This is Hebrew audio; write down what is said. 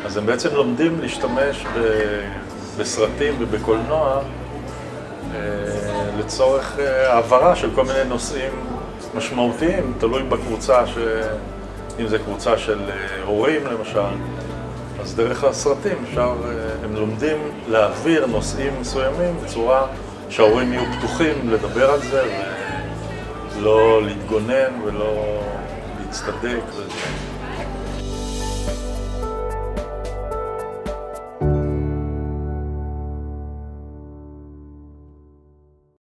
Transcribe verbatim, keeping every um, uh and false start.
אז הם בעצם לומדים להשתמש בסרטים ובקולנוע לצורך העברה של כל מיני נושאים משמעותיים, תלוי בקבוצה, ש... אם זה קבוצה של הורים למשל, אז דרך הסרטים אפשר, הם לומדים להעביר נושאים מסוימים בצורה שההורים יהיו פתוחים לדבר על זה ולא להתגונן ולא להצטדק וזה.